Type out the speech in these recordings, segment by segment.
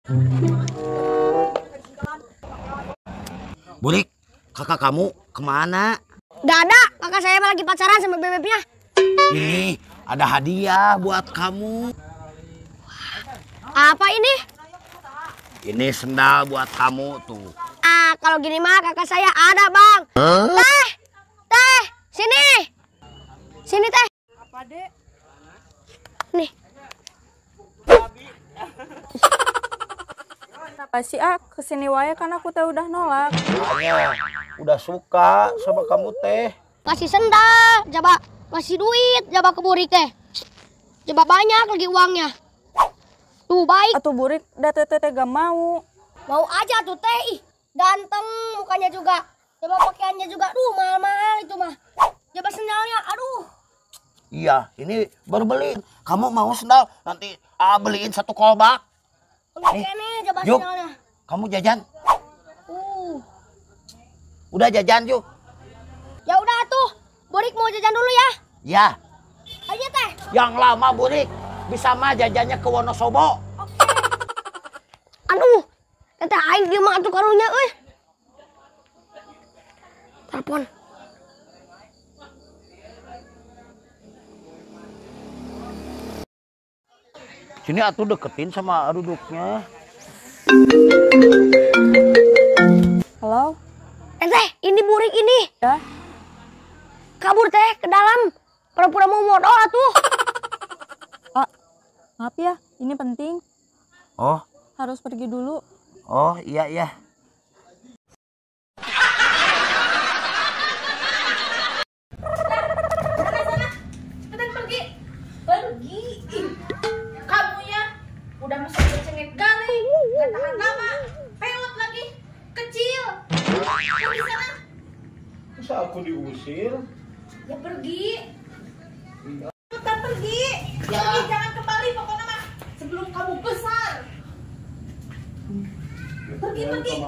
Burik, kakak kamu kemana? Gak ada, kakak saya lagi pacaran sama bebeknya. Ini ada hadiah buat kamu. Apa ini? Ini sendal buat kamu tuh. Ah, kalau gini mah kakak saya ada, Bang. Teh, sini. Sini, Teh. Apa, Dek? Nih. Kenapa sih, kesini wae kan aku teh udah nolak. Makanya udah suka sama kamu teh. Kasih sendal, coba kasih duit, coba ke Burik teh. Coba banyak lagi uangnya. Tuh baik. Atuh Burik, da teh gak mau. Mau aja tuh teh, ih, ganteng mukanya juga. Coba pakaiannya juga, duh mahal-mahal itu mah. Coba sendalnya, aduh. Iya, ini baru beli. Kamu mau sendal? Nanti beliin satu kolbak. Oke nih, coba yuk, sendalnya. kamu jajan. Udah jajan yuk. Ya udah tuh, Burik mau jajan dulu ya. Ya. Ayo teh. Yang lama Burik, bisa mah jajannya ke Wonosobo. Oke. Aduh, teteh aing dia mah atuh karunya euy. Telepon. Sini atuh deketin sama duduknya. Halo? Teh, ini Burik ini. Ya? Kabur teh ke dalam. Pura-pura mau modal atuh. Maaf ya, ini penting. Oh, Harus pergi dulu. oh iya iya. Pergi. Kamunya udah masuk cengek garing, nggak tahan lama, pewot lagi, kecil. Pergi sana. Masa aku diusir? Ya pergi. Kita pergi. Pergi, jangan kembali pokoknya mah sebelum kamu besar. Pergi.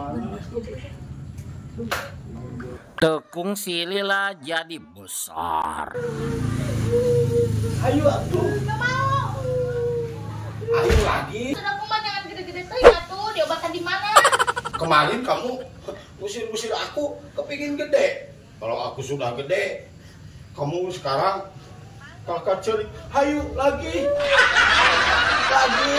Tekung si Lila jadi besar. Ayo atuh. Gak mau. Ayo lagi. Sudah kumat jangan gede-gede telinga tuh. Diobatkan di mana? Kemarin kamu usir-usir aku kepingin gede. Kalau aku sudah gede, kamu sekarang kakak ceri. Ayo lagi. Lagi.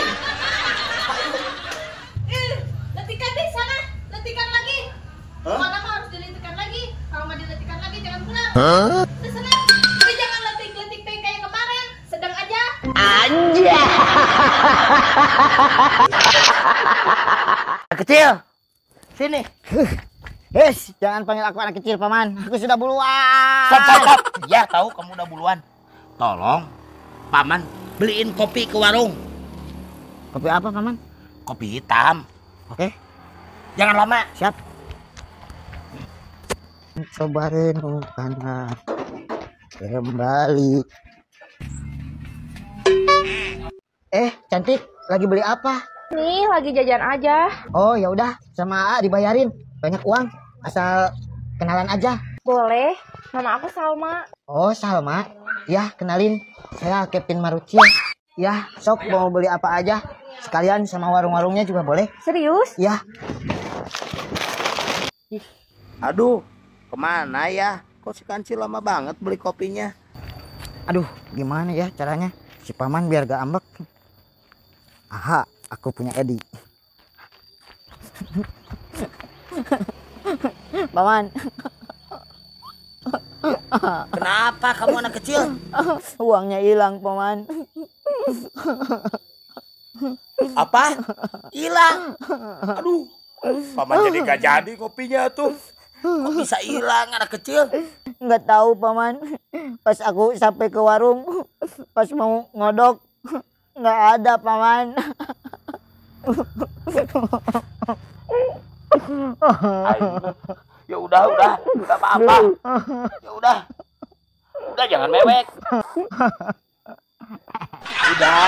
Letikan di sana. Letikan lagi. Hah? Mana mah harus diletikan lagi. Kalau nggak diletikan lagi jangan pulang. Di sana. Tapi jangan letik-letik kayak kemarin. Sedang aja. Kecil. Sini. Jangan panggil aku anak kecil, Paman. Aku sudah buluan. Stop. Ya, tahu kamu udah buluan. Tolong, Paman, beliin kopi ke warung. Kopi apa, Paman? Kopi hitam. Oke. Jangan lama. Siap. Cobain karena kembali. Cantik, lagi beli apa? Nih lagi jajan aja. Oh, ya udah, sama dibayarin. Banyak uang, asal kenalan aja. Boleh. Nama aku Salma. Oh, Salma. Ya, kenalin. Saya Kevin Marucia. Ya, sok mau beli apa aja. Sekalian sama warung-warungnya juga boleh. Serius? Ya. Aduh, kemana ya? Kok si Kancil lama banget beli kopinya? Aduh, gimana ya caranya? Si Paman biar gak ambek. Aha, aku punya Edi. Paman. Kenapa kamu anak kecil? Uangnya hilang, Paman. Apa? Hilang? Aduh, Paman jadi gak jadi kopinya tuh. Kok bisa hilang anak kecil? Nggak tahu, Paman. Pas aku sampai ke warung, pas mau ngodok, nggak ada, Paman. Ya udah apa-apa. Ya udah jangan mewek. Udah.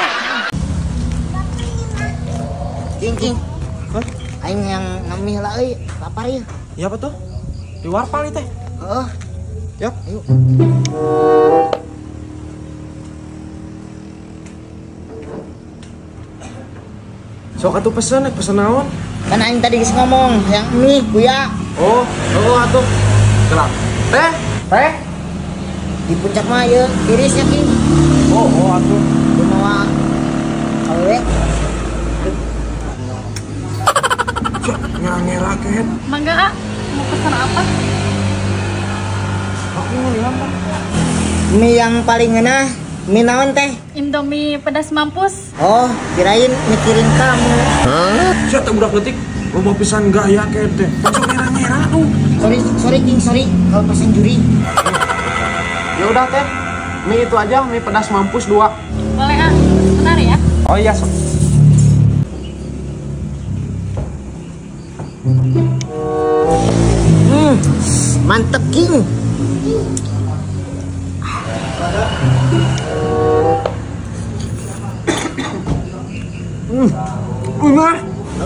Cing. Aing yang ngemih lah euy, lapar ya. Iya apa tuh? Di warpal teh. Heeh. Yuk. Ayo. Sok atuh pesen naon? Kan aing tadi geus ngomong yang mie kuya. Oh atuh. Gerak. Teh. Di puncak mah ieu tirisnya King. Oh atuh. Kumaha awewe. Ngira-ngira ket. Mangga, ah. Mau pesan apa? Aku ngeliat Pak. Mie yang paling ngeunah mie naon teh? Indomie pedas mampus. Oh, kirain mikirin kamu. Sia teh budak leutik. Loba pisan gaya ket teh. Sok ngira-ngira tuh. Sorry King, sorry kalau pesen juri. Ya udah teh. Mie itu aja, mie pedas mampus 2. Boleh, ah. Bentar ya. Oh iya, sok. Mantep King. Bunga.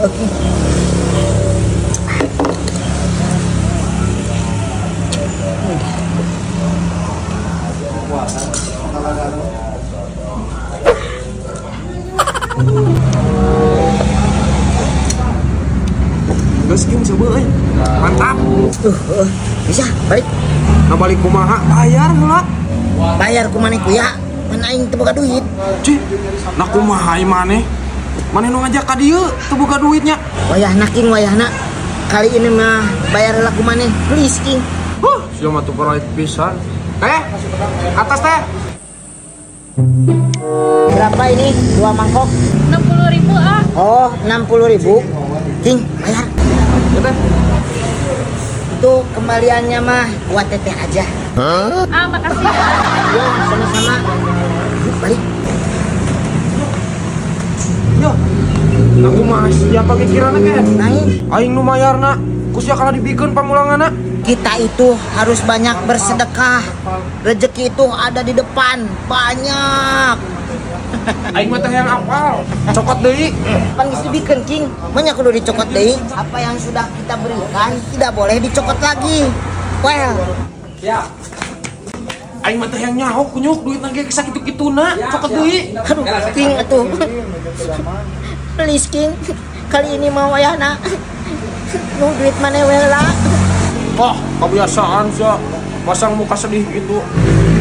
Geus King coba euy. Mantap. Bisa balik. Nah balik kumaha bayar heula. Bayar ku maneh kuya. Mun aing teu boga duit. Cih, nah kumaha ieu maneh? Maneh nu ngajak ka dieu teu boga duitnya. Wayahna King, wayahna. Kali ini mah bayar laku maneh. Please King. Sia mah teu peraih pisan. Teh, atas teh. Berapa ini? 2 mangkok. 60.000, ah. Oh, 60.000. King, bayar. Ya teh. Itu kembaliannya mah buat teteh aja. Ah, makasih ya. Yo, sama-sama. Yuk, balik. Yo. Nah kumaha siapa pikiranna ke? Naik. Aing nu mayarna. Kusia kalah dibikeun pamulangana. Kita itu harus banyak bersedekah. Rezeki itu ada di depan. Banyak. Aing mah teh yang apal. Cokot deui. Pan geus dibikeun King. Banyak kudu dicokot deui. Apa yang sudah kita berikan tidak boleh dicokot lagi. Well. Ya. Aing mah teh yang nyaho kunyuk duit nang ge sakitu-kituna. Cokot deui. Aduh, King atuh. Please King. Kali ini mau wayahna. Nu duit maneh we lah. Oh, kebiasaan sih. Pasang muka sedih gitu.